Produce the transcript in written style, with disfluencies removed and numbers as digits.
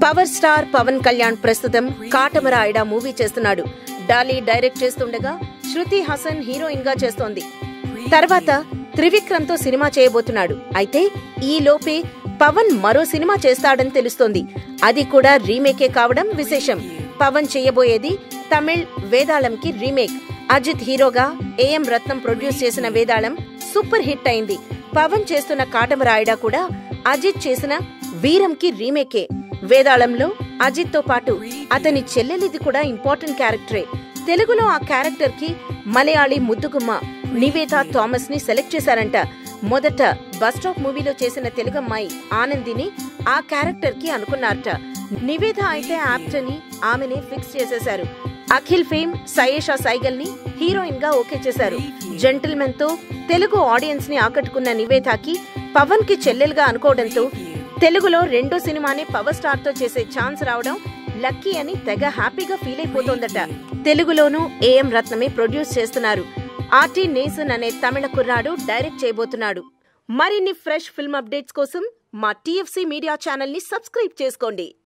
Power star Pawan Kalyan ప్రస్తుతం Katamarayuda movie చేస్తున్నాడు. Dolly direct చేస్తుండగా శృతి హాసన్ హీరోయిన్ గా చేస్తోంది. తర్వాత త్రివిక్రమ్ తో సినిమా చేయబోతున్నాడు. అయితే ఈ లోపే పవన్ మరో సినిమా చేస్తాడని తెలుస్తోంది. అది కూడా రీమేకే కావడం విశేషం. పవన్ చేయబోయేది తమిళ్ వేదాళంకి రీమేక్. అజిత్ హీరోగా ఏఎం రత్నం ప్రొడ్యూస్ చేసిన వేదాళం సూపర్ హిట్ అయింది. పవన్ చేస్తున్న కాటమరాయుడ కూడా అజిత్ చేసిన వీరంకి రీమేకే. వేదాళంలో అజిత్ తో పాటు అతని చెల్లెలిది కూడా ఇంపార్టెంట్ క్యారెక్టరే. తెలుగులో ఆ క్యారెక్టర్ కి మలయాళీ ముద్దుగుమ్మ నివేదా థామస్ ని సెలెక్ట్ చేశారంట. మొదట బస్ స్టాప్ మూవీలో చేసిన తెలుగమ్మాయి ఆనందిని ఆ క్యారెక్టర్ కి అనుకున్నారట. నివేద అయితే యాప్ట్ అని ఆమెనే ఫిక్స్ చేసేశారు. అఖిల్ ఫేమ్ సయేషా సైగల్ ని హీరోయిన్ గా ఓకే చేశారు. జెంటిల్మెన్ తో తెలుగు ఆడియన్స్ ని ఆకట్టుకున్న నివేదాకి పవన్ కి చెల్లెలుగా అనుకోవడంతో తెలుగులో రెండో సినిమాని పవర్ స్టార్ తో చేసే ఛాన్స్ రావడం లక్కీ అని తెగ హ్యాపీగా ఫీల్ అయిపోతోందట. తెలుగులోనూ ఏఎం రత్నమే ప్రొడ్యూస్ చేస్తున్నారు. ఆర్టీ నేసన్ అనే తమిళ కుర్రాడు డైరెక్ట్ చేయబోతున్నాడు. మరిన్ని ఫ్రెష్ ఫిల్మ్ అప్డేట్స్ కోసం మా TFC మీడియా ఛానల్ ని సబ్స్క్రైబ్ చేసుకోండి.